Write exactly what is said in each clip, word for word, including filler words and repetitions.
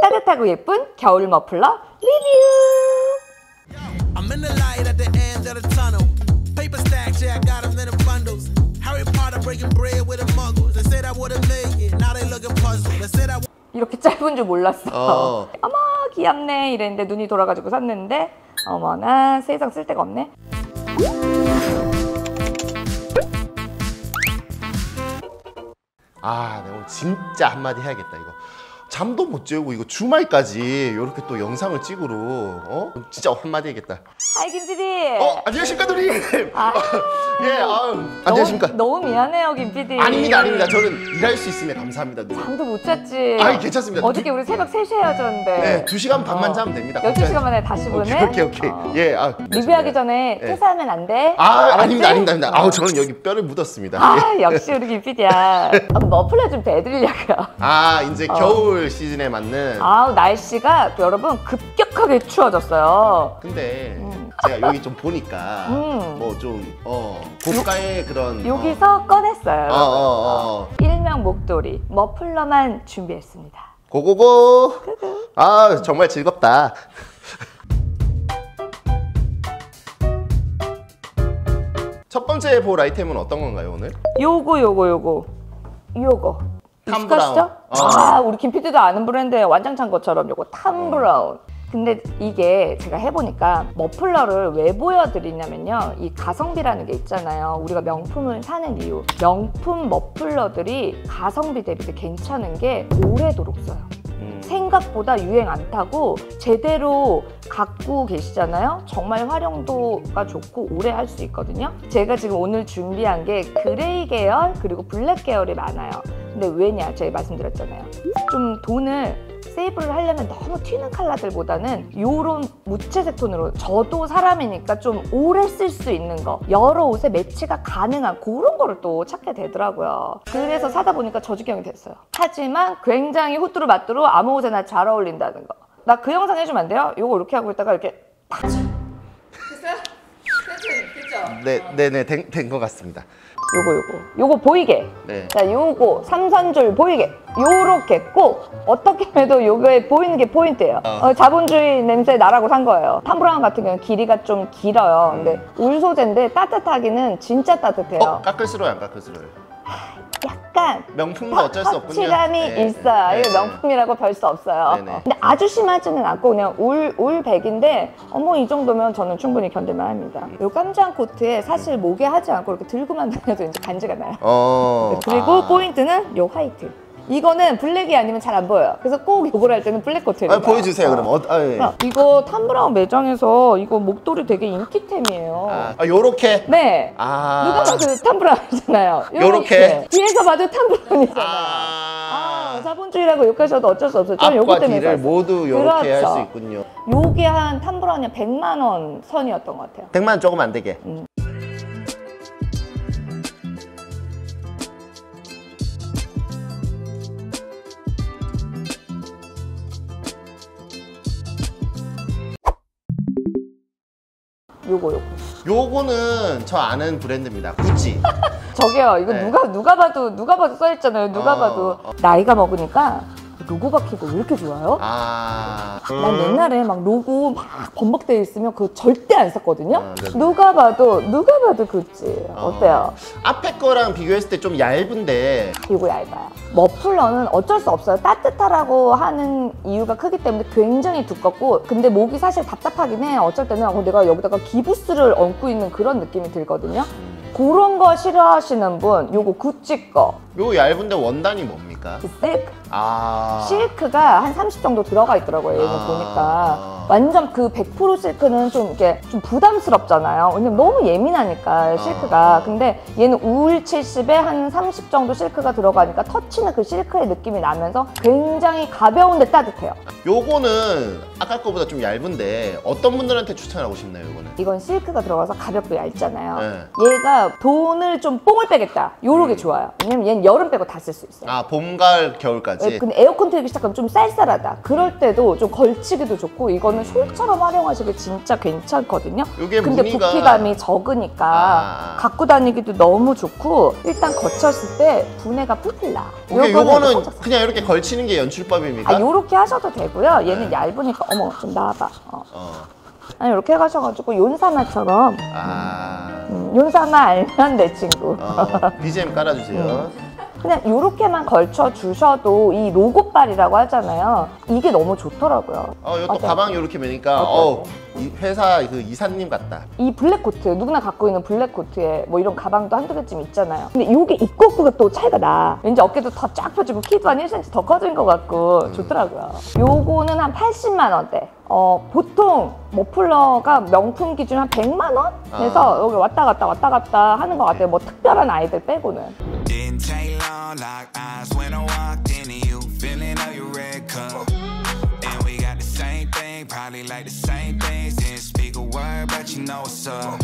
따뜻하고 예쁜 겨울 머플러 리뷰! 이렇게 짧은 줄 몰랐어. 어. 어머 귀엽네 이랬는데 눈이 돌아가지고 샀는데 어머나 세상 쓸 데가 없네. 아, 내가 오늘 진짜 한마디 해야겠다 이거. 잠도 못 재우고 이거 주말까지 이렇게 또 영상을 찍으러 어? 진짜 한마디 해야겠다. 하이 김피디. 어, 안녕하십니까 누님. 아, 예, 아유, 안녕하십니까. 너무, 너무 미안해요 김피디. 아닙니다, 아닙니다. 저는 일할 수 있으면 감사합니다. 누님. 잠도 못 잤지. 아, 괜찮습니다. 어저께 우리 새벽 세 시에 헤어졌는데. 네, 두 시간 반만 어. 자면 됩니다. 열두 시간 만에 다시 보내. 오케이, 오케이, 오케이. 어. 예, 아, 리뷰하기 전에 네. 퇴사하면 안 돼. 아, 알았지? 아닙니다, 아닙니다, 아닙니다. 어. 아우, 저는 여기 뼈를 묻었습니다. 아, 역시 우리 김피디야. 아, 머플러 좀 대드리려고요. 아, 이제 어. 겨울 시즌에 맞는. 아우, 날씨가 여러분 급격하게 추워졌어요. 근데 음. 제가 여기 좀 보니까 음. 뭐 좀 어, 고가의 그런 여기서 어. 꺼냈어요. 어, 어, 어. 일명 목도리 머플러만 준비했습니다. 고고고. 아, 정말 즐겁다. 첫 번째 볼 아이템은 어떤 건가요 오늘? 요거 요거 요거 요거 탐브라운. 어. 아, 우리 김피디도 아는 브랜드예요. 완장찬 것처럼 요거 탐브라운. 근데 이게 제가 해보니까 머플러를 왜 보여드리냐면요, 이 가성비라는 게 있잖아요. 우리가 명품을 사는 이유, 명품 머플러들이 가성비 대비 괜찮은 게 오래도록 써요. 생각보다 유행 안 타고 제대로 갖고 계시잖아요. 정말 활용도가 좋고 오래 할 수 있거든요. 제가 지금 오늘 준비한 게 그레이 계열 그리고 블랙 계열이 많아요. 근데 왜냐, 제가 말씀드렸잖아요. 좀 돈을 세이브를 하려면 너무 튀는 컬러들보다는 요런 무채색 톤으로, 저도 사람이니까 좀 오래 쓸 수 있는 거, 여러 옷에 매치가 가능한 그런 거를 또 찾게 되더라고요. 그래서 사다 보니까 저주경이 됐어요. 하지만 굉장히 후뚜루 마뚜루 아무 옷에나 잘 어울린다는 거. 나 그 영상 해주면 안 돼요? 요거 이렇게 하고 있다가 이렇게 팍! 됐어요? 됐죠? 네, 네네, 된, 된 것 같습니다. 요거 요거 요거 보이게. 네. 자, 요거 삼선줄 보이게 요렇게 꼭 어떻게 해도 요게 보이는 게 포인트예요. 어. 어, 자본주의 냄새 나라고 산 거예요. 탐브라운 같은 경우는 길이가 좀 길어요. 음. 근데 울 소재인데 따뜻하기는 진짜 따뜻해요. 어? 깎을수록 안 깎을수록 약간 명품도 어쩔 수 없군요. 터치감이 네. 있어요. 네. 이거 명품이라고 별 수 없어요. 네네. 근데 아주 심하지는 않고 그냥 울, 울백인데 어머 이 정도면 저는 충분히 견딜만 합니다. 요 깜장 코트에 사실 목에 하지 않고 이렇게 들고만 다녀도 이제 간지가 나요. 어... 그리고 아... 포인트는 요 화이트. 이거는 블랙이 아니면 잘 안 보여요. 그래서 꼭 요걸 할 때는 블랙 코트를. 아, 보여주세요. 어. 그럼. 어, 아, 예. 이거 탐브라운 매장에서 이거 목도리 되게 인기템이에요. 아, 아 요렇게? 네. 아... 누가 봐도 탐브라운이잖아요. 요렇게? 뒤에서 봐도 탐브라운이잖아요. 아... 아, 자본주의라고 욕하셔도 어쩔 수 없어요. 저는 요거 때문에 뒤를 모두 요렇게 그렇죠. 할 수 있군요. 요게 한 탐브라운이 백만 원 선이었던 것 같아요. 백만 원 조금 안 되게. 음. 요거 요거 요거는 저 아는 브랜드입니다. 구찌. 저기요, 이거 네. 누가 누가 봐도 누가 봐도 써있잖아요. 누가 어, 봐도 어. 나이가 먹으니까 로고 박히고 왜 이렇게 좋아요? 아... 난 옛날에 막 로고 막 범벅되어 있으면 그거 절대 안 샀거든요. 아, 누가 봐도 누가 봐도 구찌. 어. 어때요? 앞에 거랑 비교했을 때 좀 얇은데 이거 얇아요. 머플러는 어쩔 수 없어요. 따뜻하라고 하는 이유가 크기 때문에 굉장히 두껍고, 근데 목이 사실 답답하긴 해. 어쩔 때는 어, 내가 여기다가 기부스를 얹고 있는 그런 느낌이 들거든요. 음. 그런 거 싫어하시는 분, 요거 구찌 거. 요 얇은데 원단이 뭡니까? 실크. 아. 실크가 한 삼십 정도 들어가 있더라고요. 얘는 아. 보니까. 완전 그 백 퍼센트 실크는 좀 이렇게 좀 부담스럽잖아요. 왜냐면 너무 예민하니까 실크가. 아. 근데 얘는 울 칠십에 한 삼십 정도 실크가 들어가니까 터치는 그 실크의 느낌이 나면서 굉장히 가벼운데 따뜻해요. 요거는 아까 거보다 좀 얇은데 어떤 분들한테 추천하고 싶나요, 요거는? 이건 실크가 들어가서 가볍고 얇잖아요. 네. 얘가 돈을 좀 뽕을 빼겠다. 요렇게 음. 좋아요. 왜냐면 얘는 여름 빼고 다 쓸 수 있어요. 아, 봄, 가을, 겨울까지? 네, 근데 에어컨 틀기 시작하면 좀 쌀쌀하다. 그럴 때도 좀 걸치기도 좋고, 이거는 솔처럼 활용하시기 진짜 괜찮거든요. 요게 근데 무늬가... 부피감이 적으니까 아... 갖고 다니기도 너무 좋고, 일단 거쳤을 때 분해가 풀풀 나. 요거는 그냥 이렇게 걸치는 게 연출법입니까? 아, 요렇게 하셔도 되고, 되고요. 얘는 네. 얇으니까 어머 좀 나와봐. 어. 어. 아니 이렇게 해가셔가지고 윤사마처럼 아. 음, 윤사마 알면 내 친구. 어. 비지엠 깔아주세요. 그냥 이렇게만 걸쳐 주셔도 이 로고빨이라고 하잖아요. 이게 너무 좋더라고요. 어, 이것도 어때? 가방 이렇게 매니까 어때? 어, 이 회사 그 이사님 같다. 이 블랙 코트 누구나 갖고 있는 블랙 코트에 뭐 이런 가방도 한두 개쯤 있잖아요. 근데 이게 입고 없고가 또 차이가 나. 왠지 어깨도 더 쫙 펴지고 키도 한 일 센티미터 더 커진 것 같고 음. 좋더라고요. 요거는 한 팔십만 원대. 어 보통 머플러가 명품 기준 한 백만 원에서 아. 여기 왔다 갔다 왔다 갔다 하는 것 같아요. 뭐 특별한 아이들 빼고는. Didn't take long, locked eyes when I walked into you, feeling of your red cup. And we got the same thing, probably like the same things. Didn't speak a word, but you know what's up.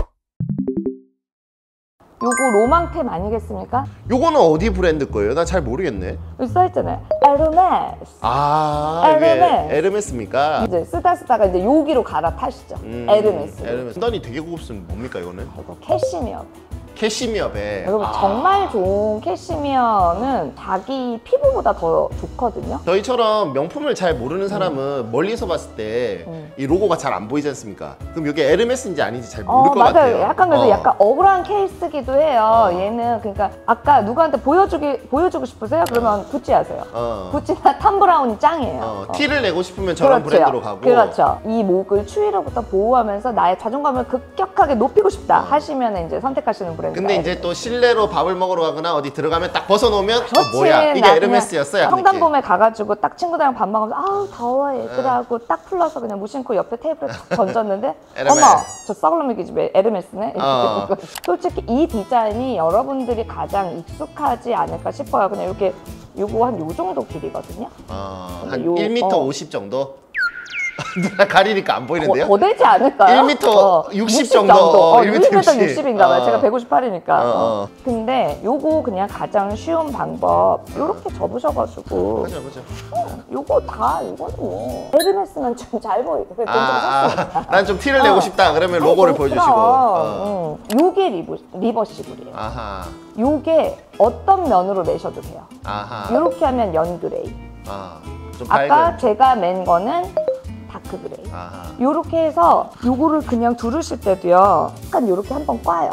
요거 로망템 아니겠습니까? 요거는 어디 브랜드 거예요? 나 잘 모르겠네. 여기 써있잖아요. 에르메스. 아, 에르메스. 이게 에르메스입니까? 이제 쓰다 쓰다가 이제 여기로 갈아타시죠. 음, 에르메스. 에르메스. 단이 되게 고급스러운 뭡니까 이거는? 이거 캐시미어. 캐시미어배. 여러분 아. 정말 좋은 캐시미어는 자기 피부보다 더 좋거든요. 저희처럼 명품을 잘 모르는 사람은 멀리서 봤을 때 이 음. 로고가 잘 안 보이지 않습니까? 그럼 이게 에르메스인지 아닌지 잘 어 모를 것 맞아요. 같아요. 약간 그래서 어. 약간 억울한 케이스기도 해요. 어. 얘는 그러니까 아까 누구한테 보여주기 보여주고 싶으세요? 그러면 구찌 하세요. 어. 구찌나 탐브라운이 짱이에요. 어, 어. 티를 내고 싶으면 저런 그렇죠. 브랜드로 가고. 그렇죠. 이 목을 추위로부터 보호하면서 나의 자존감을 급격하게 높이고 싶다 어. 하시면 이제 선택하시는 브랜드. 근데 이제 또 실내로 밥을 먹으러 가거나 어디 들어가면 딱 벗어놓으면 어, 그렇지. 뭐야 이게 나 에르메스였어요. 그냥 청담봄에 가가지고 딱 친구들이랑 밥 먹으면서 아우 더워 얘들아 하고 딱 풀러서 그냥 무심코 옆에 테이블에 탁 던졌는데 에르메스. 어머 저 썩을놈의 기집 에르메스네. 어. 솔직히 이 디자인이 여러분들이 가장 익숙하지 않을까 싶어요. 그냥 이렇게 요거 한 요 정도 길이거든요. 어, 근데 한 요- 일 미터 어. 오십 정도? 누나 가리니까 안 보이는데요? 더, 더 되지 않을까요? 일 미터 육십 정도. 어, 어, 일 미터 일 미터 육십. 육십인가 봐요. 어. 제가 백오십팔이니까. 어, 어. 근데 요거 그냥 가장 쉬운 방법 요렇게 접으셔가지고 보자 보자. 요거 다 이거는 뭐 에르메스는 좀 잘 보이고 그래 아, 좀 아, 난 좀 티를 내고 어. 싶다. 그러면 아니, 로고를 그럼, 보여주시고. 어. 응. 요게 리버, 리버시블이에요. 아하, 요게 어떤 면으로 매셔도 돼요. 아하. 요렇게 하면 연그레이. 아, 좀 아까 밝은. 제가 맨 거는 다크 그레이. 아하. 요렇게 해서 요거를 그냥 두르실 때도요. 약간 요렇게 한번 꽈요.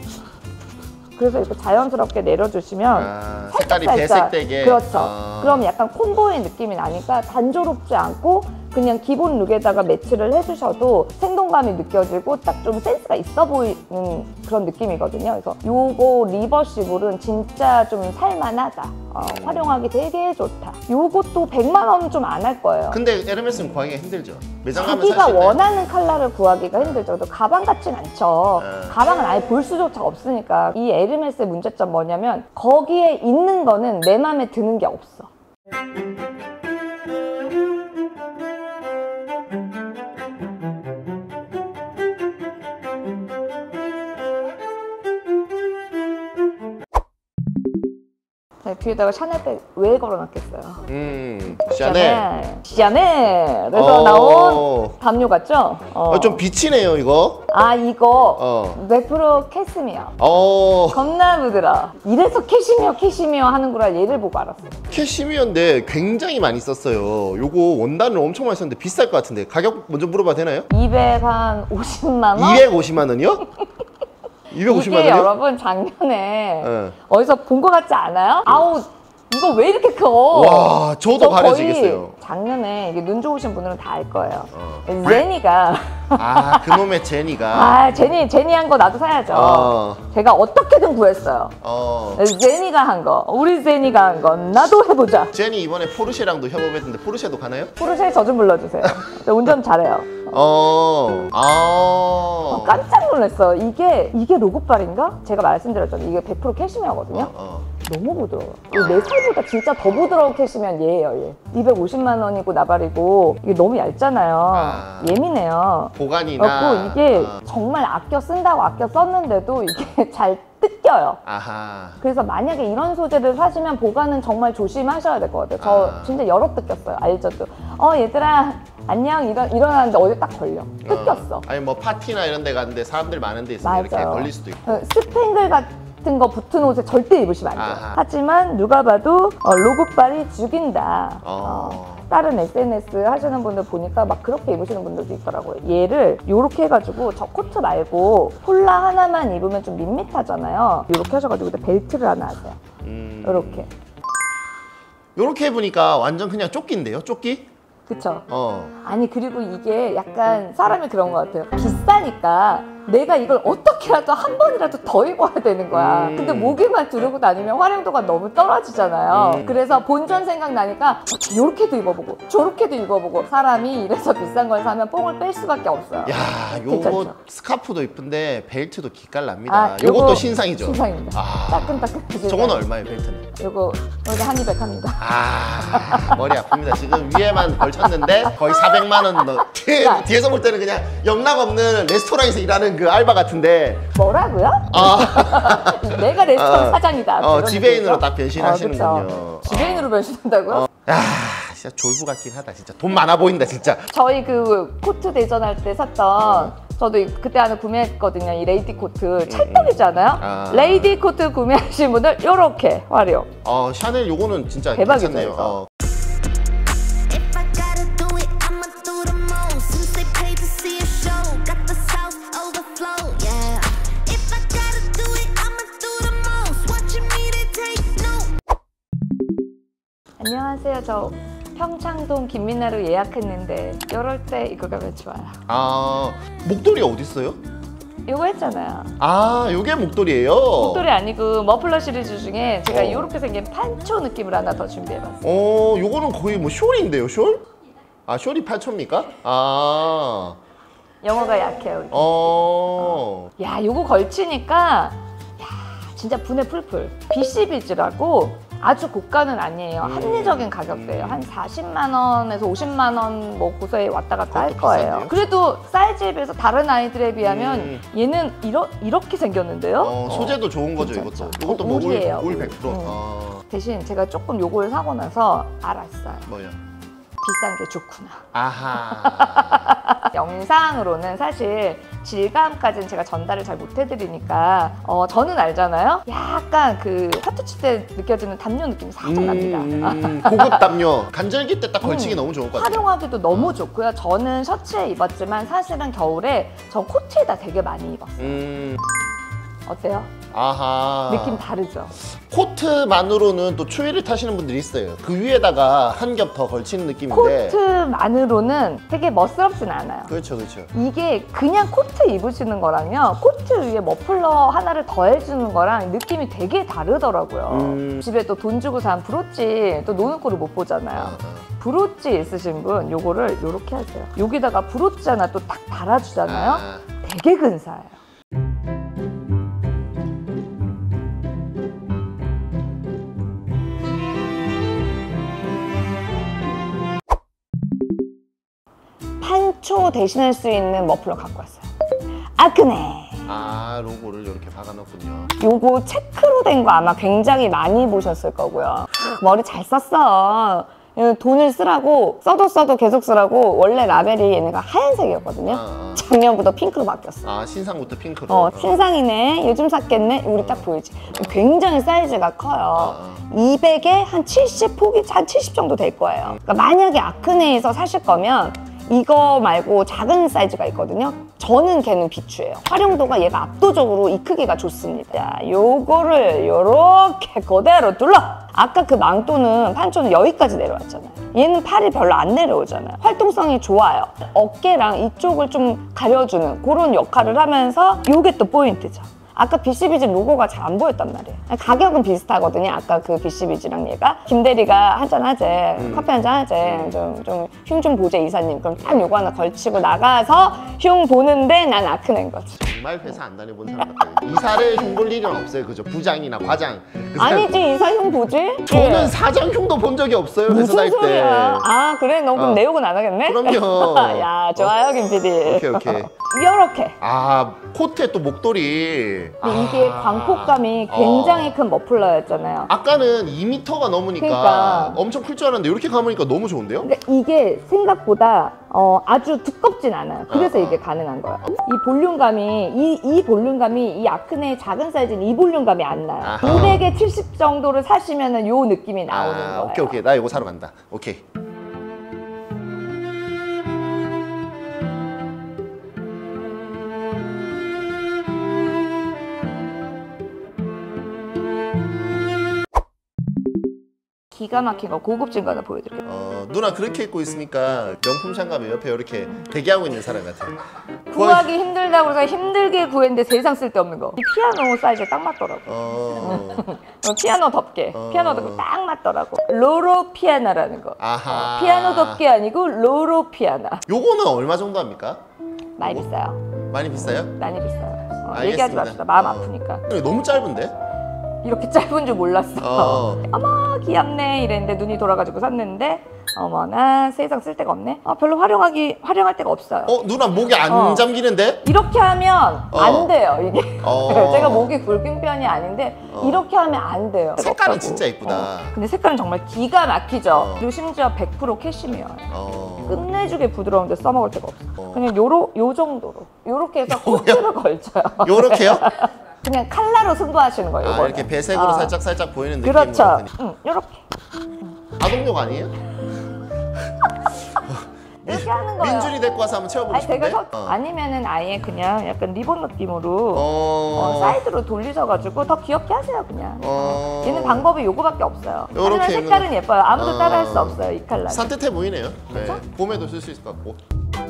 그래서 이렇게 자연스럽게 내려주시면 아, 색깔이 살짝. 배색되게. 그렇죠. 어. 그럼 약간 콤보의 느낌이 나니까 단조롭지 않고 그냥 기본 룩에다가 매치를 해주셔도 생동감이 느껴지고 딱 좀 센스가 있어 보이는 그런 느낌이거든요. 그래서 요거 리버시블은 진짜 좀 살만하다. 어, 활용하기 되게 좋다. 요것도 백만 원은 좀 안 할 거예요. 근데 에르메스는 구하기가 힘들죠. 매장 가면 자기가 살수 있나요? 원하는 컬러를 구하기가 힘들죠. 또 가방 같진 않죠. 네. 가방은 아예 볼 수조차 없으니까. 이 에르메스의 문제점 뭐냐면 거기에 있는 거는 내 맘에 드는 게 없어. 네, 뒤에다가 샤넬백 왜 걸어놨겠어요? 음, 샤넬. 샤넬에서 어. 나온 담요 같죠? 어. 어, 좀 비치네요 이거. 아 이거 어. 백 퍼센트 캐시미어. 어, 겁나 부드러워. 이래서 캐시미어 캐시미어 하는구나 얘를 보고 알았어요. 캐시미어인데 굉장히 많이 썼어요. 요거 원단을 엄청 많이 썼는데 비쌀 것 같은데 가격 먼저 물어봐도 되나요? 이백오십만 원? 이백오십만 원이요? 이백오십만 이게 원이요? 여러분 작년에 네. 어디서 본 것 같지 않아요? 아우 이거 왜 이렇게 커? 와, 저도 저 가려지겠어요. 거의 작년에 이게 눈 좋으신 분들은 다 알 거예요. 어. 제니가 아, 그놈의 제니가. 아 제니 제니 한 거 나도 사야죠. 어. 제가 어떻게든 구했어요. 어. 제니가 한 거, 우리 제니가 한 거 나도 해보자. 제니 이번에 포르쉐랑도 협업했는데 포르쉐도 가나요? 포르쉐 저 좀 불러주세요. 저 운전 잘해요. 어. 아. 어, 깜짝 놀랐어. 이게 이게 로고빨인가? 제가 말씀드렸잖아요. 이게 백 퍼센트 캐시미어거든요. 어, 어. 너무 부드러워. 이거 내 살보다 진짜 더 부드러운 캐시미어는 얘예요. 얘. 이백오십만 원이고 나발이고 이게 너무 얇잖아요. 아. 예민해요. 보관이나. 그래갖고 이게 어. 정말 아껴 쓴다고 아껴 썼는데도 이게 잘 뜯겨요. 아하. 그래서 만약에 이런 소재를 사시면 보관은 정말 조심하셔야 될 것 같아요. 저 아. 진짜 여러 뜯겼어요. 알죠? 또. 어 얘들아 안녕 이러, 일어나는데 어디 딱 걸려. 뜯겼어. 어. 아니 뭐 파티나 이런 데 갔는데 사람들 많은 데 있으면 이렇게 맞아요. 걸릴 수도 있고. 어, 스팽글 같은 거 붙은 옷에 절대 입으시면 안 돼요. 아하. 하지만 누가 봐도 어, 로고빨이 죽인다. 어. 어, 다른 에스엔에스 하시는 분들 보니까 막 그렇게 입으시는 분들도 있더라고요. 얘를 이렇게 해가지고 저 코트 말고 폴라 하나만 입으면 좀 밋밋하잖아요. 이렇게 하셔가지고 벨트를 하나 하세요. 음... 이렇게. 이렇게 해보니까 완전 그냥 조끼인데요? 조끼? 그쵸? 어. 아니 그리고 이게 약간 사람이 그런 것 같아요. 비싸니까 내가 이걸 어떻게라도 한 번이라도 더 입어야 되는 거야. 음. 근데 목에만 두르고 다니면 활용도가 너무 떨어지잖아요. 음. 그래서 본전 생각나니까 요렇게도 입어보고 저렇게도 입어보고 사람이 이래서 비싼 걸 사면 뽕을 뺄 수밖에 없어요. 야, 요거 괜찮죠? 스카프도 이쁜데 벨트도 기깔납니다. 아, 요것도 요거 신상이죠? 신상입니다. 아. 따끈따끈. 저건 얼마예요, 벨트는? 요거 요거 한이백 합니다. 아, 머리 아픕니다. 지금 위에만 걸쳤는데 거의 사백만 원 넣... 뒤에, 뒤에서 볼 때는 그냥 영락 없는 레스토랑에서 일하는 그 알바 같은데. 뭐라고요? 아. 내가 레스토랑 어, 사장이다. 어, 그런 지배인으로 느낌이죠? 딱 변신하시는군요. 어, 그쵸. 지배인으로 변신한다고요? 어. 야, 진짜 졸부 같긴 하다. 진짜 돈 많아 보인다, 진짜. 저희 그 코트 대전할 때 샀던 저도 그때 하나 구매했거든요. 이 레이디 코트 찰떡이잖아요. 아. 레이디 코트 구매하신 분들 요렇게 활용. 어, 샤넬 요거는 진짜 대박이죠, 괜찮네요. 이거. 어. If I gotta do it, I'ma do the most. Since they paid to see a show, got the sauce overflow, yeah. If I gotta do it, I'ma do the most. Watching me, they take note. 안녕하세요. 저 평창동 김민나루 예약했는데 이럴 때 이거가 왜 좋아요? 아, 목도리 어디 있어요? 이거 했잖아요. 아, 요게 목도리예요. 목도리 아니고 머플러 시리즈 중에 제가 어. 이렇게 생긴 판초 느낌을 하나 더 준비해봤어요. 어, 요거는 거의 뭐 숄인데요, 숄? 아, 숄이 팔초입니까? 아, 영어가 약해요. 우리. 어, 야, 요거 걸치니까 야, 진짜 분해 풀풀. 비씨비즈라고 아주 고가는 아니에요. 음. 합리적인 가격대예요. 한 사십만 원에서 오십만 원 뭐 고서에 왔다 갔다 할 그것도 거예요. 비싼데요? 그래도 사이즈에 비해서 다른 아이들에 비하면 음. 얘는 이러, 이렇게 생겼는데요. 어, 소재도 좋은 거죠, 괜찮죠. 이것도. 이것도 뭐 울, 울이에요, 울 울. 백 퍼센트. 음. 어, 대신 제가 조금 요걸 사고 나서 알았어요. 뭐요? 비싼 게 좋구나. 아하. 영상으로는 사실 질감까지는 제가 전달을 잘 못해드리니까 어, 저는 알잖아요. 약간 그 화투칠 때 느껴지는 담요 느낌이 살짝 납니다. 음, 고급 담요. 간절기 때 딱 걸치기 음. 너무 좋을 것 같아요. 활용하기도 너무 좋고요. 저는 셔츠에 입었지만 사실은 겨울에 저 코트에다 되게 많이 입었어요. 음, 어때요? 아하. 느낌 다르죠? 코트만으로는 또 추위를 타시는 분들이 있어요. 그 위에다가 한 겹 더 걸치는 느낌인데. 코트만으로는 되게 멋스럽진 않아요. 그렇죠, 그렇죠. 이게 그냥 코트 입으시는 거랑요, 코트 위에 머플러 하나를 더해주는 거랑 느낌이 되게 다르더라고요. 음. 집에 또 돈 주고 산 브로치 또 노는 꼴을 못 보잖아요. 아, 아. 브로치 있으신 분 요거를 요렇게 하세요. 여기다가 브로치 하나 또 딱 달아주잖아요. 아. 되게 근사해요. 판초 대신할 수 있는 머플러 갖고 왔어요. 아크네. 아, 로고를 이렇게 박아놓군요. 요거 체크로 된 거 아마 굉장히 많이 보셨을 거고요. 머리 잘 썼어. 돈을 쓰라고 써도 써도 계속 쓰라고. 원래 라벨이 얘네가 하얀색이었거든요. 아, 아. 작년부터 핑크로 바뀌었어. 아, 신상부터 핑크로. 어, 신상이네. 요즘 샀겠네. 우리 딱 보이지. 굉장히 사이즈가 커요. 아, 이백에 한 칠십, 폭이 한 칠십 정도 될 거예요. 그러니까 만약에 아크네에서 사실 거면 이거 말고 작은 사이즈가 있거든요. 저는 걔는 비추예요. 활용도가 얘가 압도적으로 이 크기가 좋습니다. 자, 요거를 요렇게 그대로 둘러! 아까 그 망토는 판초는 여기까지 내려왔잖아요. 얘는 팔이 별로 안 내려오잖아요. 활동성이 좋아요. 어깨랑 이쪽을 좀 가려주는 그런 역할을 하면서 요게 또 포인트죠. 아까 비씨비지 로고가 잘 안 보였단 말이에요. 가격은 비슷하거든요. 아까 그 비씨비지랑 얘가. 김대리가 한잔 하재, 음. 커피 한잔 하재, 좀, 좀, 흉 좀 보재, 이사님. 그럼 딱 요거 하나 걸치고 나가서 흉 보는데 난 아크낸 거지. 정말 회사 안 다녀본 사람 같아요. 이사를 흉 볼 일은 없어요. 그죠? 부장이나 과장. 그 사람- 아니지, 이사 흉 보지? 저는 예. 사장 흉도 본 적이 없어요. 회사 무슨 다닐 때. 소리야? 아, 그래? 너 그럼 어. 내욕은 안 하겠네? 그럼요. 야, 좋아요, 김 피디. 오케이, 오케이. 요렇게. 아, 코트에 또 목도리. 근데 이게 아. 광폭감이 굉장히 큰 머플러였잖아요. 아까는 이 미터가 넘으니까 그러니까. 엄청 클 줄 알았는데 이렇게 감으니까 너무 좋은데요? 근데 이게 생각보다 어, 아주 두껍진 않아요. 그래서 어, 어. 이게 가능한 거예요. 이 볼륨감이, 이, 이 볼륨감이 이 아크네의 작은 사이즈는 이 볼륨감이 안 나요. 아하. 오백에 칠십 정도를 사시면 요 느낌이 나오는 아, 거예요. 오케이, 오케이. 나 이거 사러 간다. 오케이. 기가 막힌 거 고급진 거 하나 보여드릴게요. 어, 누나 그렇게 입고 있으니까 명품 샹가면 옆에 이렇게 대기하고 있는 사람 같아. 구하기 힘들다고 해서 힘들게 구했는데 세상 쓸데없는 거. 이 피아노 사이즈에 딱 맞더라고. 어. 어, 피아노 덮개. 어. 피아노 덮개 딱 맞더라고. 로로 피아나라는 거. 아하. 어, 피아노 덮개 아니고 로로 피아나. 요거는 얼마 정도 합니까? 많이 요거? 비싸요. 많이 비싸요? 많이 비싸요. 어, 알겠습니다. 얘기하지 맙시다. 마음 어. 아프니까. 근데 너무 짧은데? 이렇게 짧은 줄 몰랐어. 어. 어머 귀엽네 이랬는데 눈이 돌아가지고 샀는데 어머나 세상 쓸 데가 없네. 어, 별로 활용하기 활용할 데가 없어요. 어, 누나 목이 안 어. 잠기는데? 이렇게 하면 어. 안 돼요 이게. 어. 제가 목이 굵은 편이 아닌데 어. 이렇게 하면 안 돼요. 색깔은 없다고. 진짜 이쁘다. 어. 근데 색깔은 정말 기가 막히죠. 어. 그리고 심지어 백 퍼센트 캐시미어예요. 어. 끝내주게 부드러운데 써먹을 데가 없어. 어. 그냥 요로 요 정도로 요렇게 해서 코트를 걸쳐요. 요렇게요? 그냥 칼라로 승부하시는 거예요. 아, 이거는. 이렇게 배색으로 어. 살짝 살짝 보이는 느낌으로. 그렇죠. 그냥. 응, 요렇게 아동용 아니에요? 이렇게 하는 거예요. 민준이 데리고 와서 한번 채워보고 아니 싶은데? 제가 서, 어. 아니면은 아예 그냥 약간 리본 느낌으로 어. 어, 사이드로 돌리셔가지고 더 귀엽게 하세요 그냥. 어. 얘는 방법이 요거밖에 없어요. 요렇게 하지만 색깔은 예뻐요. 아무도 어. 따라할 수 없어요 이 컬러. 산뜻해 보이네요. 네. 그쵸? 봄에도 쓸 수 있을 것 같고.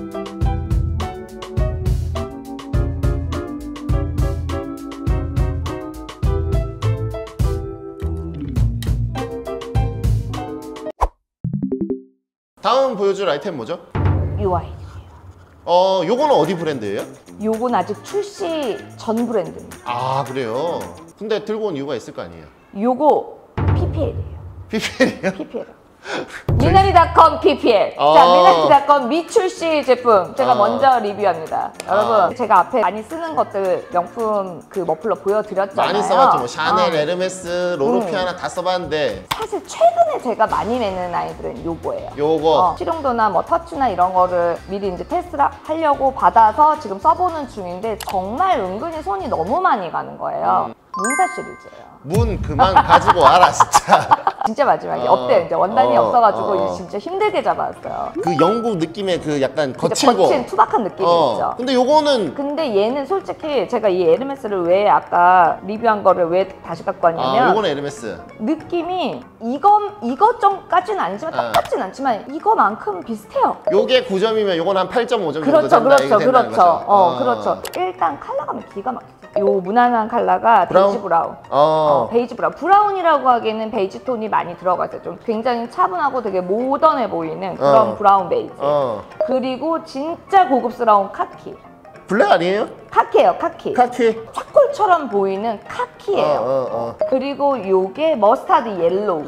다음 보여줄 아이템 뭐죠? 유아이. 어, 요거는 어디 브랜드예요? 요건 아직 출시 전 브랜드입니다. 아, 그래요? 근데 들고 온 이유가 있을 거 아니에요? 요거 피피엘이에요. 피피엘이요? 피피엘. 미나리닷컴 피피엘. 어. 자, 미나리닷컴 미출시 제품 제가 어. 먼저 리뷰합니다. 아. 여러분, 제가 앞에 많이 쓰는 것들 명품 그 머플러 보여드렸잖아요. 많이 써봤죠. 뭐 샤넬, 어. 에르메스, 로로피아나 다 써봤는데 사실 최근에 제가 많이 매는 아이들은 요거예요. 요거 어, 실용도나 뭐 터치나 이런 거를 미리 이제 테스트를 하려고 받아서 지금 써보는 중인데 정말 은근히 손이 너무 많이 가는 거예요. 음. 문사 시리즈예요. 문 그만 가지고 와라 진짜. 진짜 마지막에 어. 없대요. 이제 원단이 어. 없어가지고 어. 이제 진짜 힘들게 잡았어요. 그 영국 느낌의 그 약간 진짜 거칠고 거친 투박한 느낌이 어. 있죠. 근데 요거는 근데 얘는 솔직히 제가 이 에르메스를 왜 아까 리뷰한 거를 왜 다시 갖고 왔냐면 아, 요거는 에르메스. 느낌이 이거 이것까지는 아니지만 아. 똑같진 않지만 이거만큼 비슷해요. 요게 구 점이면 요건 한 팔 점 오 점 정도 그렇죠, 된다 그렇죠, 이게 된다는 그렇죠. 거죠. 어, 그렇죠. 일단 컬러가 기가 막히죠. 요 무난한 컬러가 브라운? 베이지 브라운. 어. 어, 베이지 브라운. 브라운이라고 하기에는 베이지 톤이 많이 들어가 있어요. 좀 굉장히 차분하고 되게 모던해 보이는 그런 어. 브라운 베이지. 어. 그리고 진짜 고급스러운 카키. 블랙 아니에요? 카키예요, 카키. 카키. 차콜처럼 보이는 카키예요. 어, 어, 어. 그리고 요게 머스타드 옐로우.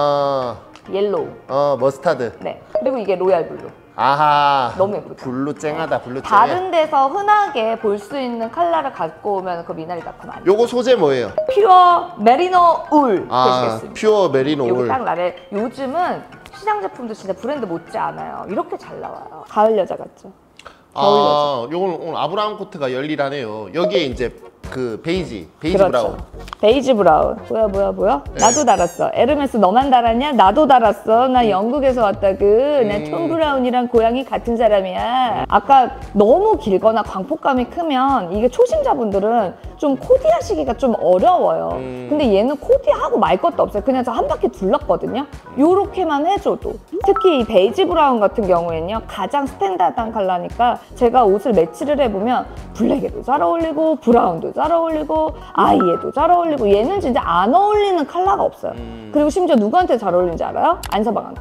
어. 옐로우. 어, 머스타드. 네. 그리고 이게 로얄 블루. 아하. 너무 예쁘죠? 블루 쨍하다. 블루 쨍해. 다른 데서 흔하게 볼 수 있는 컬러를 갖고 오면 그 미나리닷컴 아니에요. 요거 소재 뭐예요? 퓨어 메리노 울 아, 되시겠습니다. 퓨어 메리노 여기 울. 딱 나를 요즘은 시장 제품도 진짜 브랜드 못지 않아요. 이렇게 잘 나와요. 가을 여자 같죠? 겨울 여자. 아, 요거는 오늘 아브라함 코트가 열일하네요. 여기에 이제 그 베이지, 베이지 그렇죠. 브라운. 베이지 브라운. 뭐야 뭐야 뭐야? 네. 나도 달았어. 에르메스 너만 달았냐? 나도 달았어. 나 영국에서 왔다구. 나 음. 톰 브라운이랑 고향이 같은 사람이야. 아까 너무 길거나 광폭감이 크면 이게 초심자분들은 좀 코디하시기가 좀 어려워요. 음. 근데 얘는 코디하고 말 것도 없어요. 그냥 저 한 바퀴 둘렀거든요. 요렇게만 해줘도. 특히 이 베이지 브라운 같은 경우에는요. 가장 스탠다드한 컬러니까 제가 옷을 매치를 해보면 블랙에도 잘 어울리고 브라운도 잘 어울리고 아이에도 잘 어울리고 얘는 진짜 안 어울리는 컬러가 없어요. 음. 그리고 심지어 누구한테 잘 어울리는지 알아요? 안서방한테.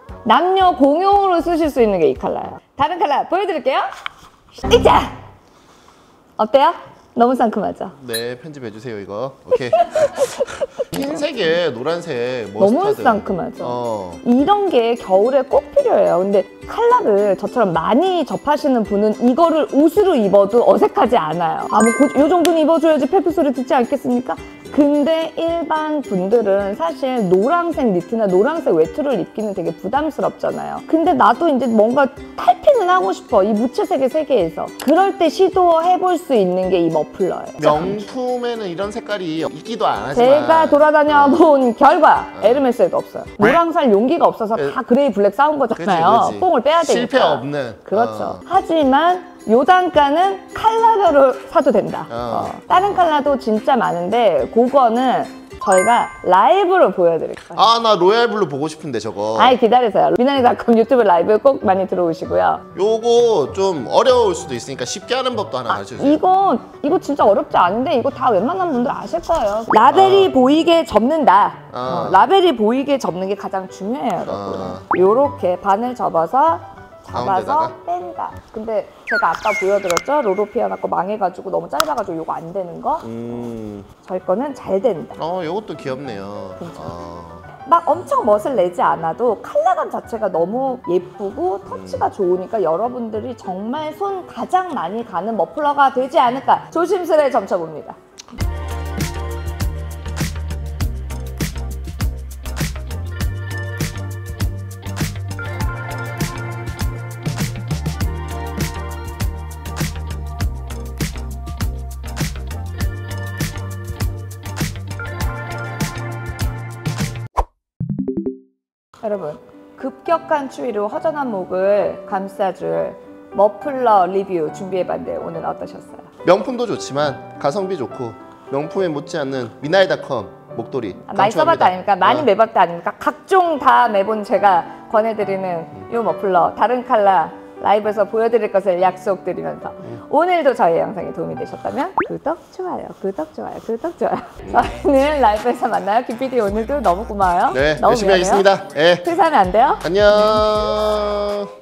남녀 공용으로 쓰실 수 있는 게 이 컬러예요. 다른 컬러 보여드릴게요. 이자! 어때요? 너무 상큼하죠? 네, 편집해주세요, 이거. 오케이. 흰색에 노란색 머스타드. 너무 상큼하죠? 어. 이런 게 겨울에 꼭 필요해요. 근데 컬러를 저처럼 많이 접하시는 분은 이거를 옷으로 입어도 어색하지 않아요. 아, 뭐, 요 정도는 입어줘야지 페프 소리 듣지 않겠습니까? 근데 일반 분들은 사실 노란색 니트나 노란색 외투를 입기는 되게 부담스럽잖아요. 근데 나도 이제 뭔가 탈피는 하고 싶어. 이 무채색의 세계에서. 그럴 때 시도해볼 수 있는 게 이 머플러예요. 명품에는 이런 색깔이 있기도 안 하지만 제가 돌아다녀 본 결과 어. 에르메스에도 없어요. 노랑살 용기가 없어서 다 그레이 블랙 싸운 거잖아요. 그치, 그치. 뽕을 빼야 되니까. 실패 없는. 그렇죠. 어. 하지만 요 단가는 컬러별로 사도 된다. 어. 어. 다른 컬러도 진짜 많은데 그거는 저희가 라이브로 보여드릴 거예요. 아, 나 로얄 블루 보고 싶은데 저거. 아이 기다리세요. 미나리닷컴 유튜브 라이브 꼭 많이 들어오시고요. 요거 좀 어려울 수도 있으니까 쉽게 하는 법도 하나 가르쳐 주세요. 이거 이거 진짜 어렵지 않은데 이거 다 웬만한 분들 아실 거예요. 라벨이 보이게 접는다. 아. 어, 라벨이 보이게 접는 게 가장 중요해요, 여러분. 아. 요렇게 바늘 접어서 잡아서 가운데다가? 뺀다. 근데 제가 아까 보여드렸죠? 로로피아 나거 망해가지고 너무 짧아가지고 요거 안 되는 거. 음. 저희 거는 잘 된다. 어, 요것도 귀엽네요. 아. 막 엄청 멋을 내지 않아도 컬러감 자체가 너무 예쁘고 터치가 좋으니까 여러분들이 정말 손 가장 많이 가는 머플러가 되지 않을까 조심스레 점쳐봅니다. 여러분, 급격한 추위로 허전한 목을 감싸줄 머플러 리뷰 준비해봤는데 오늘 어떠셨어요? 명품도 좋지만 가성비 좋고 명품에 못지않는 미나리닷컴 목도리 아, 많이 써봤다 아닙니까? 많이 어. 매봤다 아닙니까? 각종 다 매본 제가 권해드리는 이 머플러 다른 컬러 라이브에서 보여드릴 것을 약속드리면서 오늘도 저희 영상이 도움이 되셨다면 구독, 좋아요, 구독, 좋아요, 구독, 좋아요. 저희는 라이브에서 만나요. 김피디 오늘도 너무 고마워요. 네, 너무 열심히 미안해요. 하겠습니다. 예. 퇴사하면 안 돼요? 안녕.